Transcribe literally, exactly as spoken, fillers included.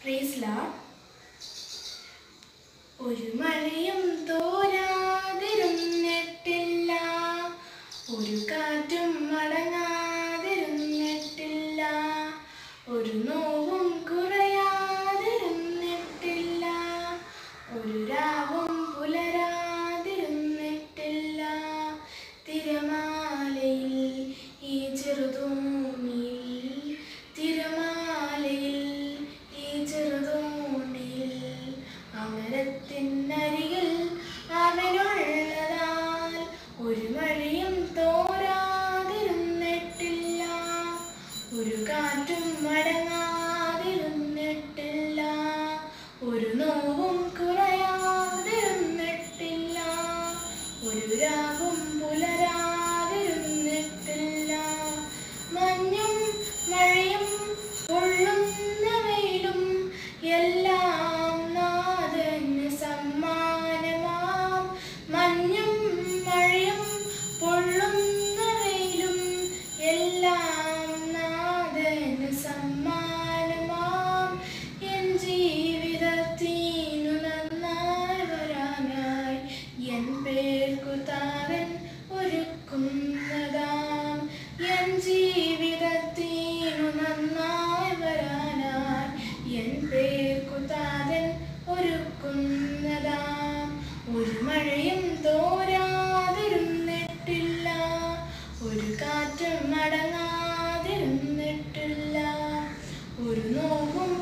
Praise Lord. ഒരു മഴയും തോരാതിരുന്നിട്ടില്ല, ഒരു കാറ്റും മടങ്ങാതിരുന്നിട്ടില്ല, ഒരു നോവും കുറയാതിരുന്നിട്ടില്ല, ഒരു രാവും പുലരാതിരുന്നിട്ടില്ല. തിരമാലയിൽ ഈ ചെറുതോണിയിൽ, തിരമാലയിൽ ഈ ചെറുതോണിയിൽ, അമരത്തിനരികിൽ അവനുള്ളതാൽ ഒരു മഴയും തോരാതിരുന്നിട്ടില്ല, ഒരു കാറ്റും മടങ്ങാതിരുന്നിട്ടില്ല, ഒരു നോവും കുറയാതിരുന്നിട്ടില്ല, ഒരു രാവും പുലരാതിരുന്നിട്ടില്ല. മഞ്ഞും മഴയും പൊള്ളുന്ന വെയിലും എല്ലാം നാഥന് സമ്മാനമാം. മഞ്ഞും മഴയും പൊള്ളുന്ന വെയിലും എല്ലാം നാഥന് സമ്മാനമാം. എൻ ജീവിതത്തിനു നന്നായി വരാനായി എൻ പേർക്കു താതൻ ഒരുക്കുന്നതാം. എൻ ജീവിതത്തിനു നന്നായി വരാനായി എൻ പേർക്കു താതൻ ഒരുക്കുന്നതാം. ഒരു മഴയും തോരാതിരുന്നിട്ടില്ല, ഒരു കാറ്റും മടങ്ങാതിരുന്നിട്ടില്ല, ഒരു നോവും